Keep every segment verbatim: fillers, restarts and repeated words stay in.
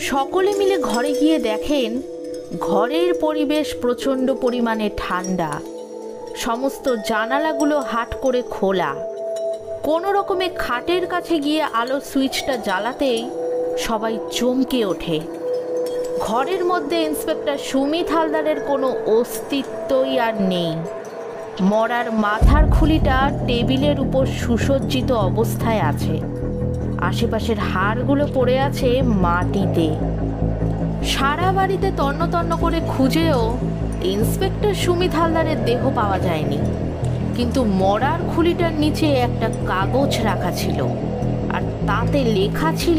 সকলে মিলে ঘরে গিয়ে দেখেন ঘরের পরিবেশ প্রচণ্ড পরিমাণে ঠান্ডা। সমস্ত জানালাগুলো হাট করে খোলা। কোনো রকমে খাটের কাছে গিয়ে আলোর সুইচটা জ্বালাতেই সবাই চমকে ওঠে। ঘরের মধ্যে ইন্সপেক্টর সুমিত হালদারের কোনো অস্তিত্বই আর নেই। মরার মাথার খুলিটা টেবিলের উপর সুসজ্জিত অবস্থায় আছে। আশেপাশের হাড়গুলো পড়ে আছে মাটিতে। সারা বাড়িতে তন্ন তন্ন করে খুঁজেও ইন্সপেক্টর সুমিত হালদারের দেহ পাওয়া যায়নি। কিন্তু মরার খুলিটার নিচে একটা কাগজ রাখা ছিল, আর তাতে লেখা ছিল,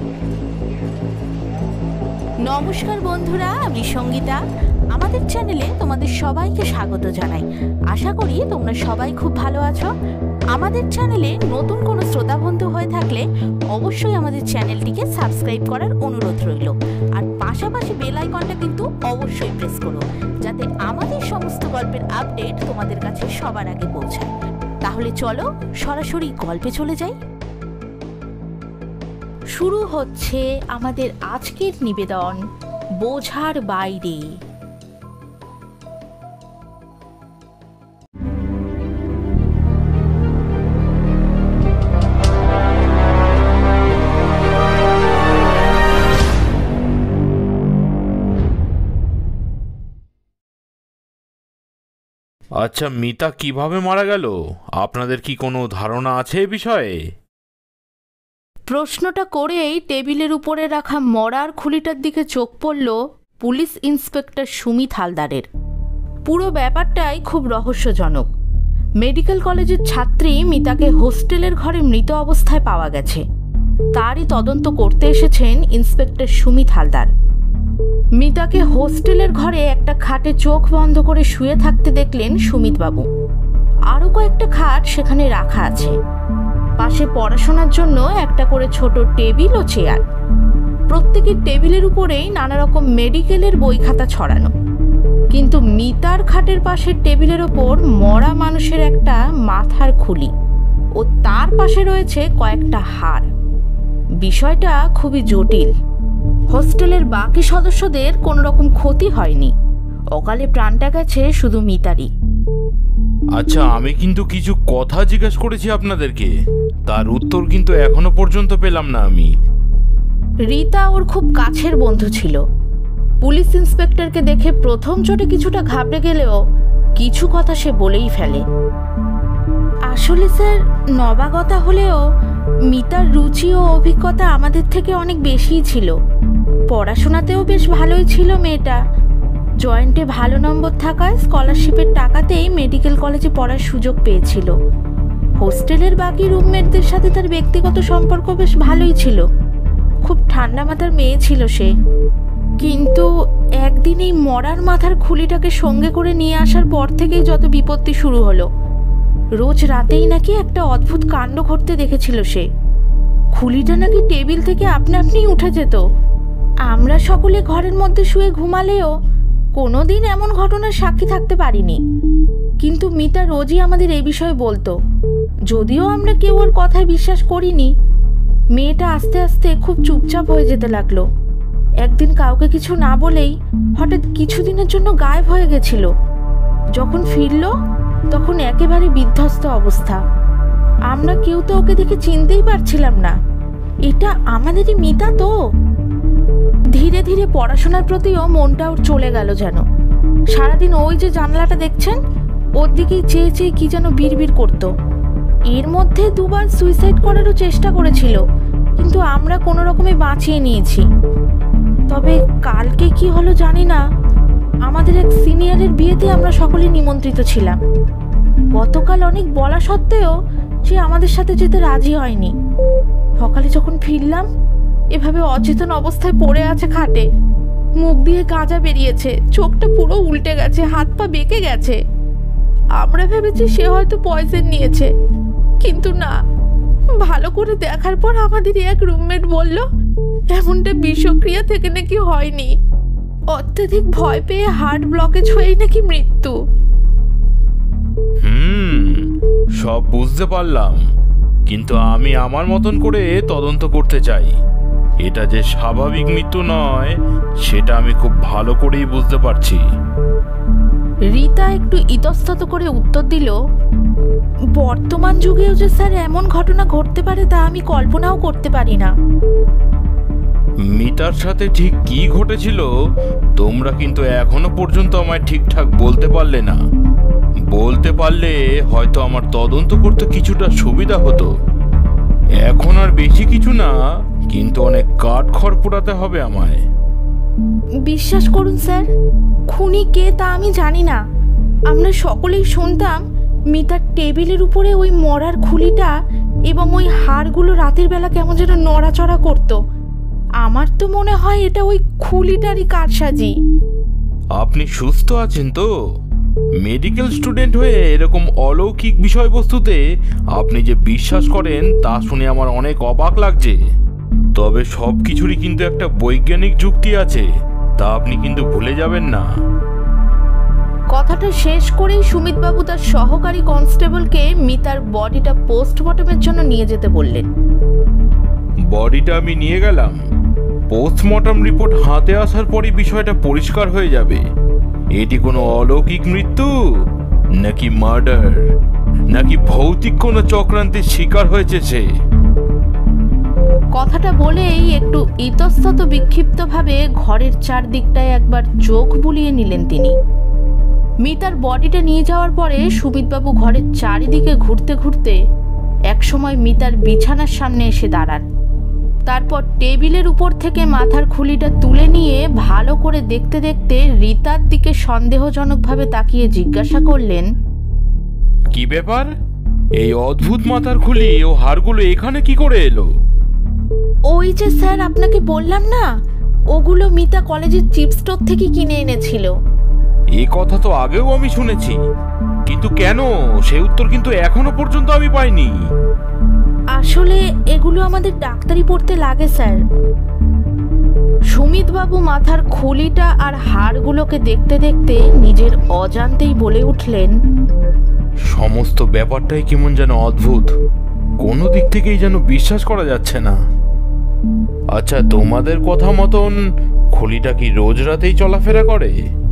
নমস্কার বন্ধুরা, আমি সঙ্গীতা। আমাদের চ্যানেলে তোমাদের সবাইকে স্বাগত জানাই। আশা করি তোমরা সবাই খুব ভালো আছো। আমাদের চ্যানেলে নতুন কোনো শ্রোতা বন্ধু হয়ে থাকলে অবশ্যই আমাদের চ্যানেলটিকে সাবস্ক্রাইব করার অনুরোধ রইল, আর পাশাপাশি বেল আইকনটা কিন্তু অবশ্যই প্রেস করো, যাতে আমাদের সমস্ত গল্পের আপডেট তোমাদের কাছে সবার আগে পৌঁছায়। তাহলে চলো সরাসরি গল্পে চলে যাই। শুরু হচ্ছে আমাদের আজকের নিবেদন, বোঝার বাইরে। আচ্ছা, মিতা কিভাবে মারা গেল? আপনাদের কি কোনো ধারণা আছে এ বিষয়ে? প্রশ্নটা করেই টেবিলের উপরে রাখা মরার খুলিটার দিকে চোখ পড়ল পুলিশ ইন্সপেক্টর সুমিত হালদারের। পুরো ব্যাপারটাই খুব রহস্যজনক। মেডিকেল কলেজের ছাত্রী মিতাকে হোস্টেলের ঘরে মৃত অবস্থায় পাওয়া গেছে। তারই তদন্ত করতে এসেছেন ইন্সপেক্টর সুমিত হালদার। মিতাকে হোস্টেলের ঘরে একটা খাটে চোখ বন্ধ করে শুয়ে থাকতে দেখলেন সুমিতবাবু। আরও কয়েকটা খাট সেখানে রাখা আছে। পাশে পড়াশোনার জন্য একটা করে ছোট টেবিল ও চেয়ার। প্রত্যেকের টেবিলের উপরেই নানা রকম মেডিকেলের বই খাতা ছড়ানো। কিন্তু মিতার খাটের পাশের টেবিলের ওপর মরা মানুষের একটা মাথার খুলি, ও তার পাশে রয়েছে কয়েকটা হাড়। বিষয়টা খুবই জটিল। হোস্টেলের বাকি সদস্যদের কোনো রকম ক্ষতি হয়নি, অকালে প্রাণটা গেছে শুধু মিতারই। আচ্ছা, আমি কিন্তু কিছু কথা জিজ্ঞাসা করেছি আপনাদেরকে, তার উত্তর কিন্তু এখনো পর্যন্ত পেলাম না আমি। রীতা ওর খুব কাছের বন্ধু ছিল। পুলিশ ইন্সপেক্টরকে দেখে প্রথম চোটে কিছুটা ঘাবড়ে গেলেও কিছু কথা সে বলেই ফেলে। আসলে স্যার, নবাগতা হলেও মিতার রুচি ও অভিজ্ঞতা আমাদের থেকে অনেক বেশিই ছিল। পড়াশোনাতেও বেশ ভালোই ছিল মেয়েটা। জয়েন্টে ভালো নম্বর থাকায় স্কলারশিপের টাকাতেই মেডিকেল কলেজে পড়ার সুযোগ পেয়েছিল। হোস্টেলের বাকি রুমমেটদের সাথে তার ব্যক্তিগত সম্পর্ক বেশ ভালোই ছিল। খুব ঠান্ডা মাথার মেয়ে ছিল সে। কিন্তু একদিন এই মরার মাথার খুলিটাকে সঙ্গে করে নিয়ে আসার পর থেকেই যত বিপত্তি শুরু হলো। রোজ রাতেই নাকি একটা অদ্ভুত কাণ্ড ঘটতে দেখেছিল সে। খুলিটা নাকি টেবিল থেকে আপনা আপনিই উঠে যেত। আমরা সকলে ঘরের মধ্যে শুয়ে ঘুমালেও কোনোদিন এমন ঘটনার সাক্ষী থাকতে পারিনি। কিন্তু মিতা রোজই আমাদের এই বিষয়ে বলতো। যদিও আমরা কেউ ওর কথায় বিশ্বাস করিনি, মেয়েটা আস্তে আস্তে খুব চুপচাপ হয়ে যেতে লাগলো। একদিন কাউকে কিছু না বলেই হঠাৎ কিছুদিনের জন্য গায়েব হয়ে গেছিল। যখন ফিরল তখন একেবারে বিধ্বস্ত অবস্থা। আমরা কেউ তো ওকে দেখে চিনতেই পারছিলাম না এটা আমাদেরই মিতা তো। ধীরে ধীরে পড়াশোনার প্রতিও মনটা ওর চলে গেল যেন। সারাদিন ওই যে জানলাটা দেখছেন, ওর দিকেই চেয়ে চেয়ে কি যেন বিড়বিড় করতো। এর মধ্যে দুবার সুইসাইড করারও চেষ্টা করেছিল, কিন্তু আমরা কোনো রকমে বাঁচিয়ে নিয়েছি। তবে কালকে কি হলো জানি না, আমাদের এক সিনিয়রের বিয়েতে আমরা সকলে নিমন্ত্রিত ছিলাম। গতকাল অনেক বলা সত্ত্বেও সে আমাদের সাথে যেতে রাজি হয়নি। সকালে যখন ফিরলাম, এভাবে অচেতন অবস্থায় পড়ে আছে খাটে। মুখ দিয়ে গাঁজা বেরিয়েছে, চোখটা পুরো উল্টে গেছে, হাত পা বেঁকে গেছে। আমরা ভেবেছি সে হয়তো পয়জন নিয়েছে, কিন্তু না। ভালো করে দেখার পর আমাদের এক রুমমেট বলল এমনটা বিষক্রিয়া থেকে নাকি হয়নি, অত্যাধিক ভয় পেয়ে হার্ট ব্লকেজ হয়েই নাকি মৃত্যু। হুম, সব বুঝতে পারলাম, কিন্তু আমি আমার মতন করে তদন্ত করতে চাই। এটা যে স্বাভাবিক মৃত্যু নয় সেটা আমি খুব ভালো করেই বুঝতে পারছি। রীতা একটু ইতস্তত করে উত্তর দিল, বর্তমান যুগেও যে স্যার এমন ঘটনা ঘটতে পারে তা আমি কল্পনাও করতে পারি না। মিতার সাথে ঠিক কি ঘটেছিল তোমরা কিন্তু এখনো পর্যন্ত আমায় ঠিকঠাক বলতে পারলে না। বলতে পারলে হয়তো আমার তদন্ত করতে কিছুটা সুবিধা হতো। এখন আর বেশি কিছু না, কিন্তু অনেক কাঠ খড় পোড়াতে হবে আমায়। বিশ্বাস করুন স্যার, খুনি কে তা আমি জানি না। আমরা সকলেই শুনতাম মিতার টেবিলের উপরে ওই মরার খুলিটা এবং ওই হাড়গুলো রাতের বেলা কেমন যেন নড়াচড়া করত। আমার তো মনে হয় এটা ওই খুলিটারই কারসাজি। আপনি সুস্থ আছেন তো? মেডিকেল স্টুডেন্ট হয়ে এরকম অলৌকিক বিষয়বস্তুতে আপনি যে বিশ্বাস করেন তা শুনে আমার অনেক অবাক লাগছে। তবে সব কিছুরই কিন্তু একটা বৈজ্ঞানিক যুক্তি আছে, তা আপনি কিন্তু ভুলে যাবেন না। কথাটা শেষ করেই সুমিতবাবু তার সহকারী কনস্টেবলকে মিতার বডিটা পোস্টমর্টমের জন্য নিয়ে যেতে বললেন। বডিটা আমি নিয়ে গেলাম। পোস্টমর্টম রিপোর্ট হাতে আসার পরই বিষয়টা পরিষ্কার হয়ে যাবে এটি কোনো অলৌকিক মৃত্যু নাকি মার্ডার, নাকি ভৌতিক কোনো চক্রান্তের শিকার হয়েছে সে। কথাটা বলেই একটু ইতস্তত বিক্ষিপ্তভাবে ঘরের চারদিকটায় একবার চোখ বুলিয়ে নিলেন তিনি। মিতার বডিটা নিয়ে যাওয়ার পরে সুমিতবাবু ঘরের চারিদিকে ঘুরতে ঘুরতে একসময় মিতার বিছানার সামনে এসে দাঁড়ান। তারপর টেবিলের উপর থেকে মাথার খুলিটা তুলে নিয়ে ভালো করে দেখতে দেখতে রীতার দিকে সন্দেহজনকভাবে তাকিয়ে জিজ্ঞাসা করলেন, কি ব্যাপার? এই অদ্ভুত মাথার খুলি ও হাড়গুলো এখানে কি করে এলো? ওই যে স্যার আপনাকে বললাম না, ওগুলো মিতা কলেজের চিপ স্টোর থেকে কিনে এনেছিল। এই কথা তো আগেও আমি শুনেছি, কিন্তু কেন সেই উত্তর কিন্তু এখনো পর্যন্ত আমি পাইনি। আসলে এগুলো আমাদের ডাক্তারি পড়তে লাগে স্যার। সুমিতবাবু মাথার খুলিটা আর হাড়গুলোকে দেখতে দেখতে নিজের অজান্তেই বলে উঠলেন, সমস্ত ব্যাপারটাই কেমন যেন অদ্ভুত, কোনো দিক থেকেই যেন বিশ্বাস করা যাচ্ছে না। আচ্ছা, তোমাদের কথা মতন খুলিটা কি রোজ রাতেই চলাফেরা করে?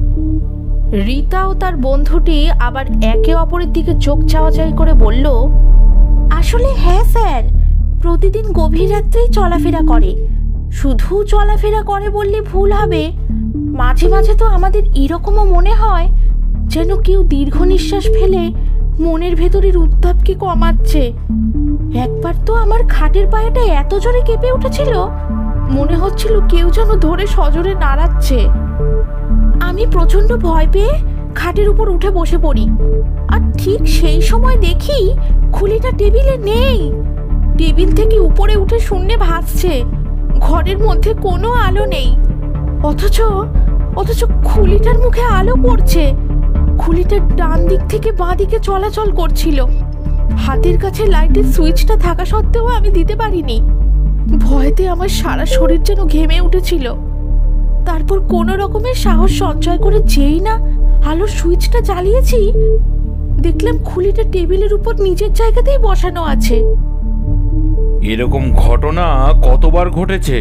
রীতা ও তার বন্ধুটি আবার একে অপরের দিকে চোখ চাওয়াচাই করে বলল, আসলে হ্যাঁ স্যার, প্রতিদিন গভীর রাত্রেই চলাফেরা করে। শুধু চলাফেরা করে বললে ভুল হবে, মাঝে মাঝে তো আমাদের এরকমও মনে হয় যেন কেউ দীর্ঘ নিঃশ্বাস ফেলে মনের ভেতরের উত্তাপকে কমাচ্ছে। একবার তো আমার খাটের পায়াটা এত জোরে কেঁপে উঠেছিল, মনে হচ্ছিল কেউ যেন ধরে সজোরে নাড়াচ্ছে। আমি প্রচন্ড ভয় পেয়ে খাটের উপর উঠে বসে পড়ি, আর ঠিক সেই সময় দেখি খুলিটা টেবিলে নেই। টেবিল থেকে উপরে উঠে শূন্যে ভাসছে, ঘরের মধ্যে কোনো আলো নেই। অথচ অথচ খুলিটার মুখে আলো পড়ছে। খুলিটার ডান দিক থেকে বাঁ দিকে চলাচল করছিল। হাতের কাছে লাইটের সুইচটা থাকা সত্ত্বেও আমি দিতে পারিনি। ভয়তে আমার সারা শরীর যেন ঘেমে উঠেছিল। তারপর কোনো রকমের সাহস সঞ্চয় করে যেই না আলোর সুইচটা জ্বালিয়েছি, দেখলাম খুলিটা টেবিলের উপর নিজের জায়গাতেই বসানো আছে। এরকম ঘটনা কতবার ঘটেছে?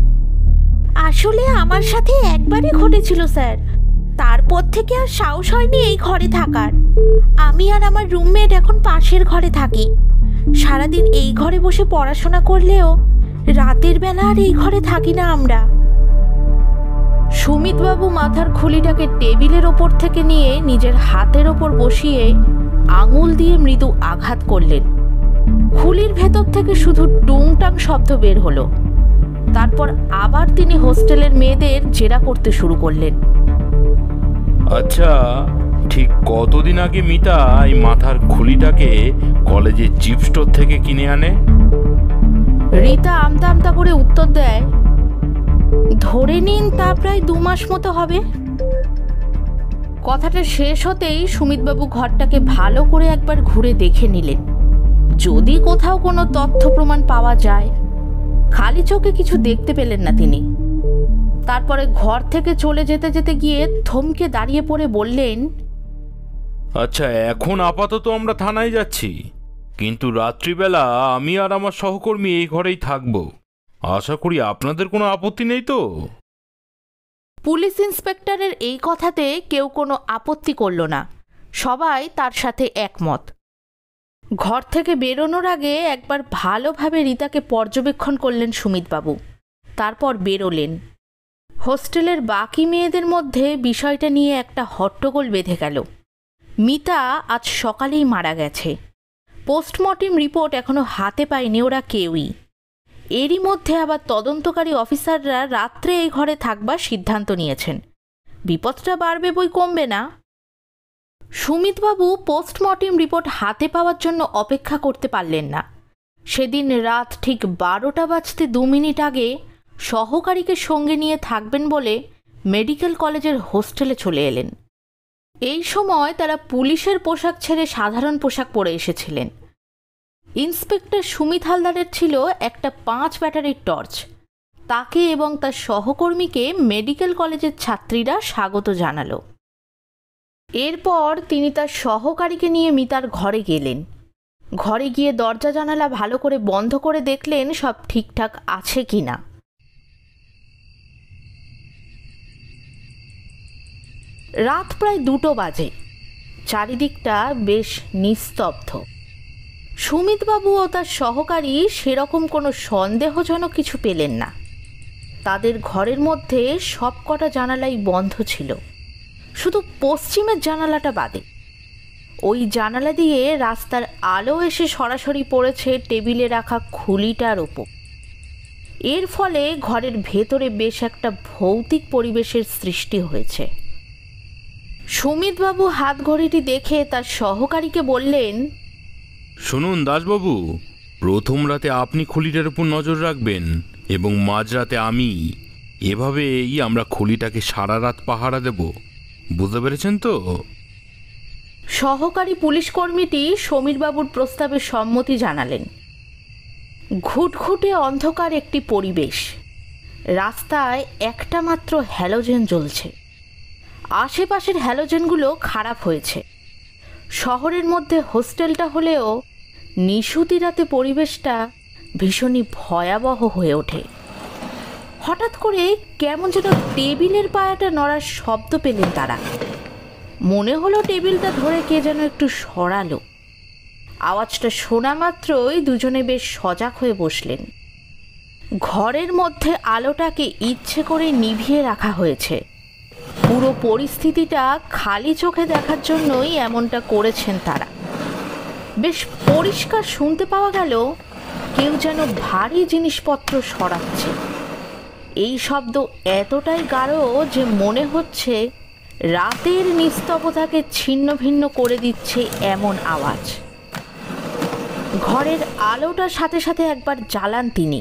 আসলে আমার সাথে একবারই ঘটেছিল স্যার, তারপর থেকে আর সাহস হয়নি এই ঘরে থাকার। আমি আর আমার রুমমেট এখন পাশের ঘরে থাকি। সারাদিন এই ঘরে বসে পড়াশোনা করলেও রাতের বেলা আর এই ঘরে থাকি না আমরা। সুমিতবাবু মাথার খুলিটাকে টেবিলের ওপর থেকে নিয়ে নিজের হাতের ওপর বসিয়ে আঙুল দিয়ে মৃদু আঘাত করলেন। খুলির ভেতর থেকে শুধু টুংটাং শব্দ বের হলো। তারপর আবার তিনি হোস্টেলের মেয়েদের জেরা করতে শুরু করলেন। আচ্ছা, ঠিক কতদিন আগে মিতা এই মাথার খুলিটাকে কলেজের চিপ স্টোর থেকে কিনে আনে? রীতা আমতা আমতা করে উত্তর দেয়, ধরে নিন তা প্রায় দু মাস মতো হবে। কথাটা শেষ হতেই সুমিতবাবু ঘরটাকে ভালো করে একবার ঘুরে দেখে নিলেন, যদি কোথাও কোনো তথ্য প্রমাণ পাওয়া যায়। খালি চোখে কিছু দেখতে পেলেন না তিনি। তারপরে ঘর থেকে চলে যেতে যেতে গিয়ে থমকে দাঁড়িয়ে পড়ে বললেন, আচ্ছা, এখন আপাতত আমরা থানায় যাচ্ছি, কিন্তু রাত্রিবেলা আমি আর আমার সহকর্মী এই ঘরেই থাকবো। আশা করি আপনাদের কোনো আপত্তি নেই তো? পুলিশ ইন্সপেক্টরের এই কথাতে কেউ কোনো আপত্তি করল না, সবাই তার সাথে একমত। ঘর থেকে বেরোনোর আগে একবার ভালোভাবে রীতাকে পর্যবেক্ষণ করলেন সুমিতবাবু, তারপর বেরোলেন। হোস্টেলের বাকি মেয়েদের মধ্যে বিষয়টা নিয়ে একটা হট্টগোল বেঁধে গেল। মিতা আজ সকালেই মারা গেছে, পোস্টমর্টেম রিপোর্ট এখনো হাতে পায়নি ওরা কেউই। এরই মধ্যে আবার তদন্তকারী অফিসাররা রাত্রে এই ঘরে থাকবার সিদ্ধান্ত নিয়েছেন। বিপদটা বাড়বে বই কমবে না। সুমিতবাবু পোস্টমর্টেম রিপোর্ট হাতে পাওয়ার জন্য অপেক্ষা করতে পারলেন না। সেদিন রাত ঠিক বারোটা বাজতে দু মিনিট আগে সহকারীকে সঙ্গে নিয়ে থাকবেন বলে মেডিকেল কলেজের হোস্টেলে চলে এলেন। এই সময় তারা পুলিশের পোশাক ছেড়ে সাধারণ পোশাক পরে এসেছিলেন। ইন্সপেক্টর সুমিত হালদারের ছিল একটা পাঁচ ব্যাটারির টর্চ। তাকে এবং তার সহকর্মীকে মেডিকেল কলেজের ছাত্রীরা স্বাগত জানালো। এরপর তিনি তার সহকারীকে নিয়ে মিতার ঘরে গেলেন। ঘরে গিয়ে দরজা জানালা ভালো করে বন্ধ করে দেখলেন সব ঠিকঠাক আছে কিনা। রাত প্রায় দুটো বাজে, চারিদিকটা বেশ নিস্তব্ধ। সুমিতবাবু ও তার সহকারী সেরকম কোনো সন্দেহজনক কিছু পেলেন না। তাদের ঘরের মধ্যে সব কটা জানালাই বন্ধ ছিল, শুধু পশ্চিমের জানালাটা বাদে। ওই জানালা দিয়ে রাস্তার আলো এসে সরাসরি পড়েছে টেবিলে রাখা খুলিটার ওপর। এর ফলে ঘরের ভেতরে বেশ একটা ভৌতিক পরিবেশের সৃষ্টি হয়েছে। সুমিতবাবু হাত ঘড়িটি দেখে তার সহকারীকে বললেন, শুনুন দাসবাবু, প্রথম রাতে আপনি খুলিটার উপর নজর রাখবেন এবং মাঝরাতে আমি। এভাবেই আমরা খুলিটাকে সারা রাত পাহারা দেব, বুঝতে পেরেছেন তো? সহকারী পুলিশ কর্মীটি সমীরবাবুর প্রস্তাবে সম্মতি জানালেন। ঘুটঘুটে অন্ধকার একটি পরিবেশ। রাস্তায় একটা মাত্র হ্যালোজেন জ্বলছে। আশেপাশের হ্যালোজেনগুলো খারাপ হয়েছে। শহরের মধ্যে হোস্টেলটা হলেও নিশুতি রাতে পরিবেশটা ভীষণই ভয়াবহ হয়ে ওঠে। হঠাৎ করে কেমন যেন টেবিলের পায়াটা নড়ার শব্দ পেলেন তারা। মনে হলো টেবিলটা ধরে কে যেন একটু সরালো। আওয়াজটা শোনা মাত্রই দুজনে বেশ সজাগ হয়ে বসলেন। ঘরের মধ্যে আলোটাকে ইচ্ছে করে নিভিয়ে রাখা হয়েছে। পুরো পরিস্থিতিটা খালি চোখে দেখার জন্যই এমনটা করেছেন তারা। বেশ পরিষ্কার শুনতে পাওয়া গেল কেউ যেন ভারী জিনিসপত্র সরাচ্ছে। এই শব্দ এতটাই গাঢ় যে মনে হচ্ছে রাতের নিস্তব্ধতাকে ছিন্ন ভিন্ন করে দিচ্ছে এমন আওয়াজ। ঘরের আলোটার সাথে সাথে একবার জ্বালান তিনি,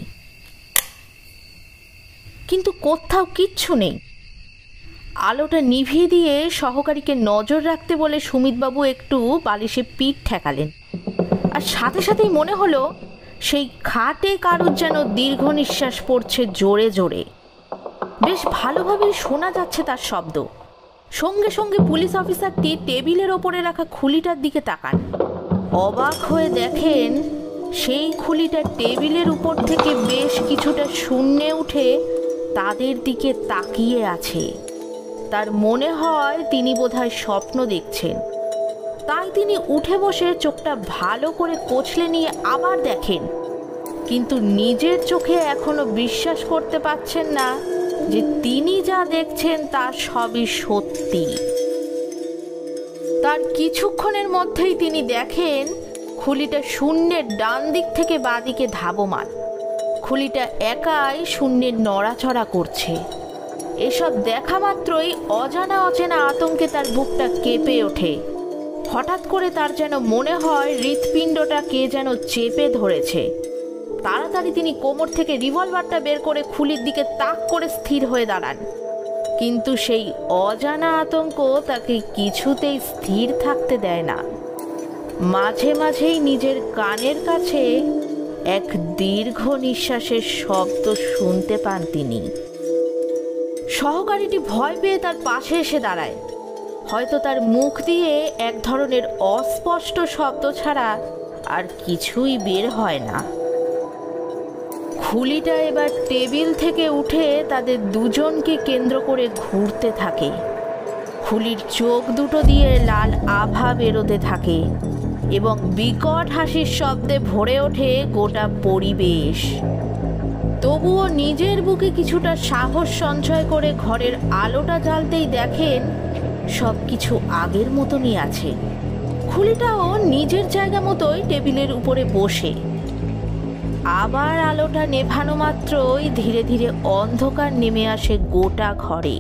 কিন্তু কোথাও কিচ্ছু নেই। আলোটা নিভিয়ে দিয়ে সহকারীকে নজর রাখতে বলে সুমিতবাবু একটু বালিশে পিঠ ঠেকালেন। আর সাথে সাথেই মনে হলো সেই খাটে কারুর যেন দীর্ঘ নিঃশ্বাস পড়ছে জোরে জোরে। বেশ ভালোভাবেই শোনা যাচ্ছে তার শব্দ। সঙ্গে সঙ্গে পুলিশ অফিসারটি টেবিলের ওপরে রাখা খুলিটার দিকে তাকান। অবাক হয়ে দেখেন সেই খুলিটা টেবিলের উপর থেকে বেশ কিছুটা শূন্যে উঠে তাদের দিকে তাকিয়ে আছে। তার মনে হয় তিনি বোধহয় স্বপ্ন দেখছেন। তাই তিনি উঠে বসে চোখটা ভালো করে কচলে নিয়ে আবার দেখেন, কিন্তু নিজের চোখে এখনো বিশ্বাস করতে পারছেন না যে তিনি যা দেখছেন তা সবই সত্যি। তার কিছুক্ষণের মধ্যেই তিনি দেখেন খুলিটা শূন্যের ডান দিক থেকে বাঁ দিকে ধাবমান। খুলিটা একাই শূন্যের নড়াচড়া করছে। এসব দেখা মাত্রই অজানা অচেনা আতঙ্কে তার বুকটা কেঁপে ওঠে। হঠাৎ করে তার যেন মনে হয় হৃৎপিণ্ডটা কে যেন চেপে ধরেছে। তাড়াতাড়ি তিনি কোমর থেকে রিভলভারটা বের করে খুলির দিকে তাক করে স্থির হয়ে দাঁড়ান। কিন্তু সেই অজানা আতঙ্ক তাকে কিছুতেই স্থির থাকতে দেয় না। মাঝে মাঝেই নিজের কানের কাছে এক দীর্ঘ নিঃশ্বাসের শব্দ শুনতে পান তিনি। সহকারীটি ভয় পেয়ে তার পাশে এসে দাঁড়ায়। হয়তো তার মুখ দিয়ে এক ধরনের অস্পষ্ট শব্দ ছাড়া আর কিছুই বের হয় না। খুলিটা এবার টেবিল থেকে উঠে তাদের দুজনকে কেন্দ্র করে ঘুরতে থাকে। খুলির চোখ দুটো দিয়ে লাল আভা বেরোতে থাকে এবং বিকট হাসির শব্দে ভরে ওঠে গোটা পরিবেশ। তবুও নিজের বুকে কিছুটা সাহস সঞ্চয় করে ঘরের আলোটা জ্বালতেই দেখেন সব কিছু আগের মতনই আছে। খুলিটাও নিজের জায়গা মতোই টেবিলের উপরে বসে। আবার আলোটা নেভানো মাত্রই ধীরে ধীরে অন্ধকার নেমে আসে গোটা ঘরে।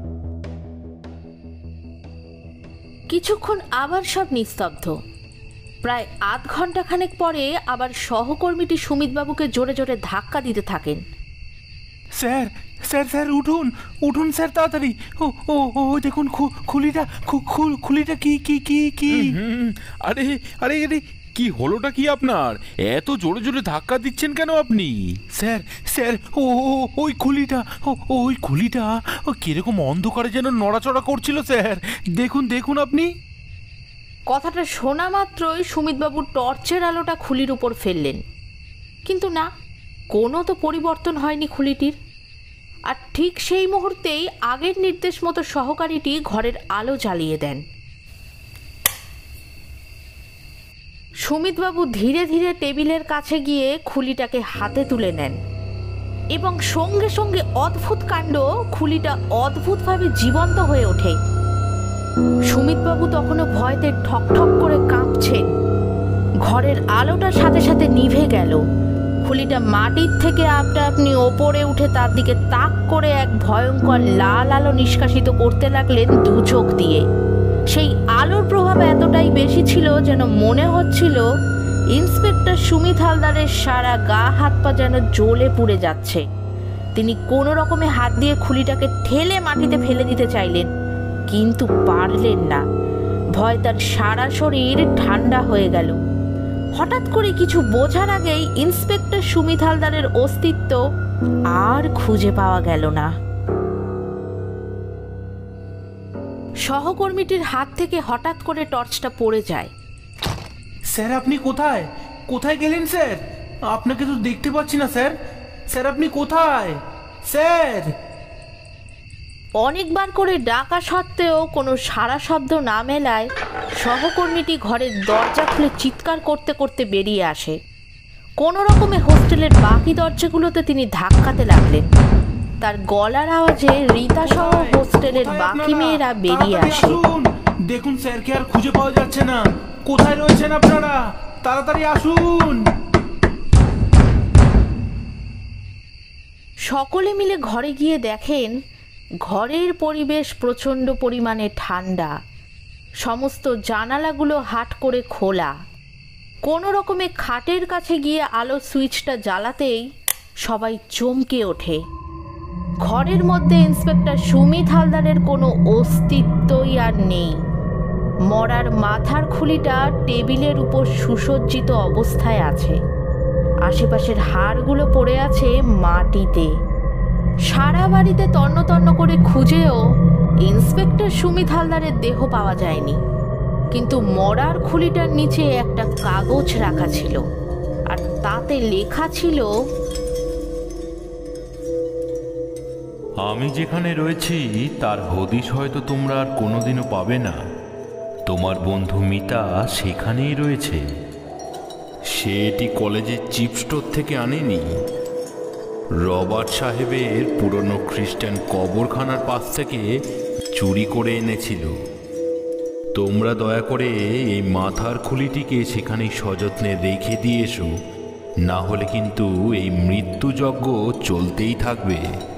কিছুক্ষণ আবার সব নিস্তব্ধ। প্রায় আধ ঘন্টা খানেক পরে আবার সহকর্মীটি সুমিতবাবুকে জোরে জোরে ধাক্কা দিতে থাকেন। স্যার স্যার স্যার উঠুন উঠুন স্যার, তাড়াতাড়ি। ও ও ও দেখুন খুলিটা খুলিটা কি কি কি কি আরে আরে আরে কি হলোটা কি আপনার? এত জোরে জোরে ধাক্কা দিচ্ছেন কেন আপনি? স্যার স্যার ও ওই খুলিটা ওই খুলিটা ও কিরকম অন্ধকারে যেন নড়াচড়া করছিল স্যার। দেখুন দেখুন আপনি। কথাটা শোনা মাত্রই সুমিতবাবু টর্চের আলোটা খুলির উপর ফেললেন, কিন্তু না, কোনো তো পরিবর্তন হয়নি খুলিটির। আর ঠিক সেই মুহূর্তেই আগের নির্দেশ মতো সহকারীটি ঘরের আলো জ্বালিয়ে দেন। সুমিতবাবু ধীরে ধীরে টেবিলের কাছে গিয়ে খুলিটাকে হাতে তুলে নেন এবং সঙ্গে সঙ্গে অদ্ভুত কাণ্ড, খুলিটা অদ্ভুতভাবে জীবন্ত হয়ে ওঠে। সুমিতবাবু তখনও ভয়তে ঠকঠক করে কাঁপছেন। ঘরের আলোটার সাথে সাথে নিভে গেল। খুলিটা মাটির থেকে আপনা আপনি ওপরে উঠে তার দিকে তাক করে এক ভয়ঙ্কর লাল আলো নিষ্কাশিত করতে লাগলেন দু চোখ দিয়ে। সেই আলোর প্রভাব এতটাই বেশি ছিল যেন মনে হচ্ছিল ইন্সপেক্টর সুমিত হালদারের সারা গা হাত পা যেন জ্বলে পুড়ে যাচ্ছে। তিনি কোনো রকমে হাত দিয়ে খুলিটাকে ঠেলে মাটিতে ফেলে দিতে চাইলেন, কিন্তু পারলেন না। ভয় তার সারা শরীর ঠান্ডা হয়ে গেল। হঠাৎ করে কিছু বোঝার আগেই ইন্সপেক্টর সুমিত হালদারের অস্তিত্ব আর খুঁজে পাওয়া গেল না। সহকর্মীটির হাত থেকে হঠাৎ করে টর্চটা পড়ে যায়। স্যার আপনি কোথায় কোথায় গেলেন স্যার? আপনাকে তো দেখতে পাচ্ছি না স্যার। স্যার আপনি কোথায় স্যার? অনেকবার করে ডাকা সত্ত্বেও কোনো সাড়া শব্দ না মেলায় সহকর্মীটি ঘরের দরজা খুলে চিৎকার করতে করতে বেরিয়ে আসে। কোনো রকমে হোস্টেলের বাকি দরজাগুলোতে তিনি ধাক্কাতে লাগলেন। তার গলার আওয়াজে রীতা সহ হোস্টেলের বাকি মেয়েরা বেরিয়ে আসে। দেখুন স্যারকে আর খুঁজে পাওয়া যাচ্ছে না। কোথায় রয়েছেন আপনারা? তাড়াতাড়ি আসুন। সকলে মিলে ঘরে গিয়ে দেখেন ঘরের পরিবেশ প্রচণ্ড পরিমাণে ঠান্ডা। সমস্ত জানালাগুলো হাট করে খোলা। কোনো রকমে খাটের কাছে গিয়ে আলোর সুইচটা জ্বালাতেই সবাই চমকে ওঠে। ঘরের মধ্যে ইন্সপেক্টর সুমিত হালদারের কোনো অস্তিত্বই আর নেই। মরার মাথার খুলিটা টেবিলের উপর সুসজ্জিত অবস্থায় আছে। আশেপাশের হাড়গুলো পড়ে আছে মাটিতে। সারা বাড়িতে তন্ন তন্ন করে খুঁজেও ইন্সপেক্টর সুমিত হালদারের দেহ পাওয়া যায়নি, কিন্তু মরার খুলিটার নিচে একটা কাগজ রাখা ছিল, আর তাতে লেখা ছিল, আমি যেখানে রয়েছি তার হদিশ হয়তো তোমরা আর কোনোদিনও পাবে না। তোমার বন্ধু মিতা সেখানেই রয়েছে। সে এটি কলেজের চিপ স্টোর থেকে আনেনি, রবার্ট সাহেবের পুরনো খ্রিস্টান কবরখানার পাশ থেকে চুরি করে এনেছিল। তোমরা দয়া করে এই মাথার খুলিটিকে সেখানেই সযত্নে রেখে দিয়ে এসো, না হলে কিন্তু এই মৃত্যুযজ্ঞ চলতেই থাকবে।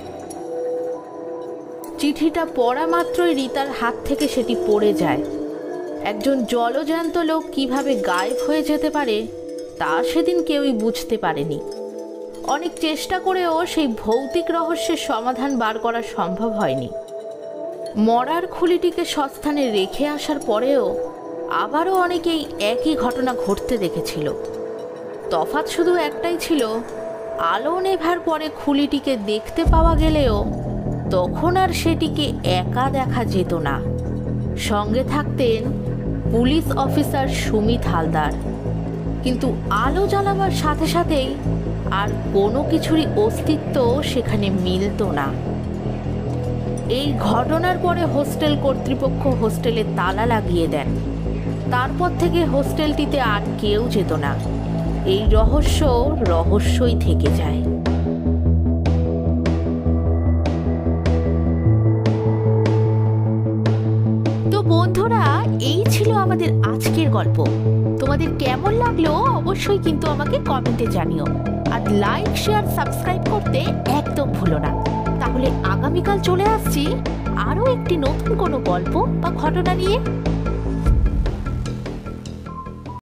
চিঠিটা পড়া মাত্রই রীতার হাত থেকে সেটি পড়ে যায়। একজন জলজ্যান্ত লোক কিভাবে গায়েব হয়ে যেতে পারে তা সেদিন কেউই বুঝতে পারেনি। অনেক চেষ্টা করেও সেই ভৌতিক রহস্যের সমাধান বার করা সম্ভব হয়নি। মরার খুলিটিকে সস্থানে রেখে আসার পরেও আবারও অনেকেই একই ঘটনা ঘটতে দেখেছিল। তফাৎ শুধু একটাই ছিল, আলো নেভার পরে খুলিটিকে দেখতে পাওয়া গেলেও তখন আর সেটিকে একা দেখা যেত না। সঙ্গে থাকতেন পুলিশ অফিসার সুমিত হালদার। কিন্তু আলো জ্বালাবার সাথে সাথেই আর কোনো কিছুরই অস্তিত্ব সেখানে মিলত না। এই ঘটনার পরে হোস্টেল কর্তৃপক্ষ হোস্টেলে তালা লাগিয়ে দেন। তারপর থেকে হোস্টেলটিতে আর কেউ যেত না। এই রহস্য রহস্যই থেকে যায়। তো বন্ধুরা, এই ছিল আমাদের আজকের গল্প। তোমাদের কেমন লাগলো অবশ্যই কিন্তু আমাকে কমেন্টে জানিও, আর লাইক শেয়ার সাবস্ক্রাইব করতে একদম ভুলো না। তাহলে আগামীকাল চলে আসছি আরও একটি নতুন কোনো গল্প বা ঘটনা নিয়ে।